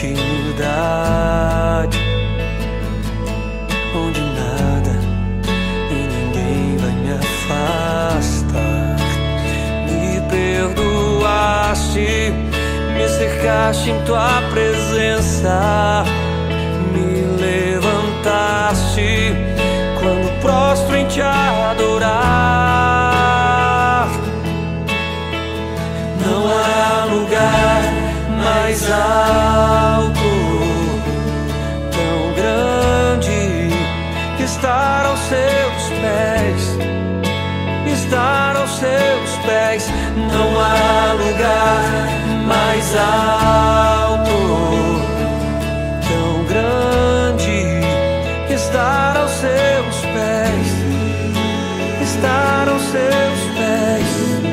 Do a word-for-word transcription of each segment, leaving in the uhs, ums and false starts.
intimidade, onde nada e ninguém vai me afastar. Me perdoaste, me cercaste em tua presença, me levantaste quando prostro em te adorar. Não há lugar mais alto, tão grande, que estar aos seus pés, estar aos seus pés. Não há lugar mais alto, tão grande, que estar aos seus pés, estar aos seus pés.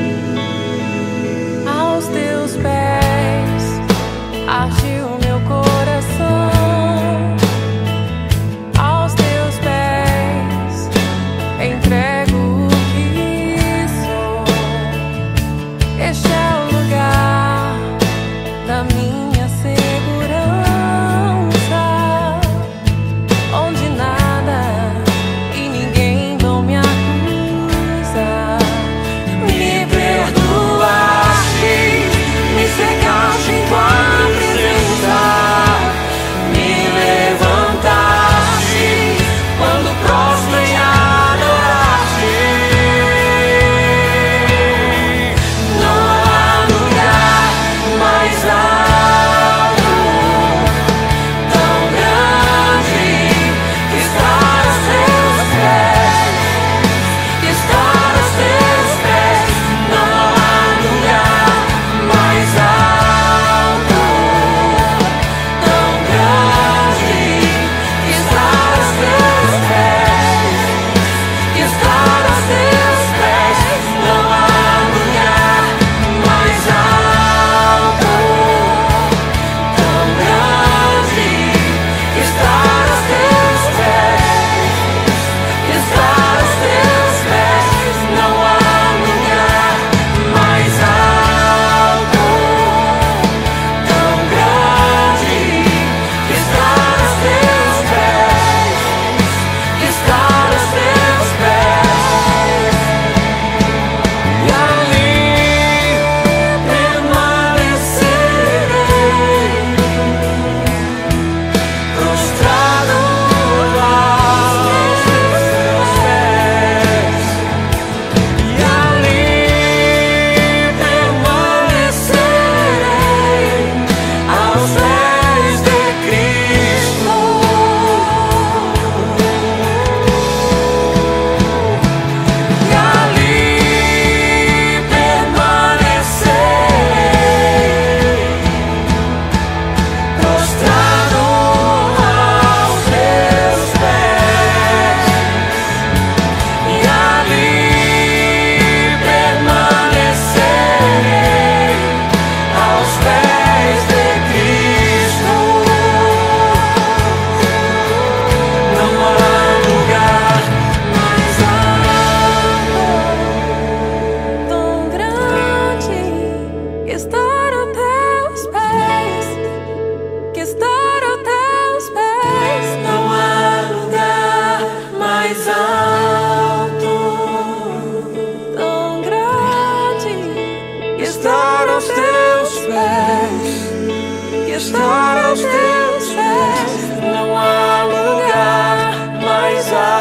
Aos teus pés arde o meu coração, aos teus pés entrego o que sou. Este é o lugar da minha segurança, onde nada e ninguém vão me acusar. Me perdoaste, me cercaste em tua presença, me levantaste quando prostro em adorar-te. Não há lugar mais alto, tão grande, que estar aos teus pés, que estar aos teus pés. Não há lugar mais alto, tão grande, que estar aos teus pés, que estar aos teus pés. Não há lugar mais alto, tão grande, que estar aos teus pés, que estar aos teus pés. Não há lugar mais alto, tão grande, que estar aos teus pés, que estar aos teus pés. E ali permanecerei, prostrado aos teus pés. E ali permanecerei aos pés de Cristo. E ali permanecerei, prostrado aos teus pés. E ali permanecerei aos pés de Cristo. Não há lugar mais alto, Tão grande, que estar aos teus pés, que estar aos teus pés. não há lugar mais alto, Tão grande, que estar aos teus pés, que estar aos teus pés. não há lugar mais alto.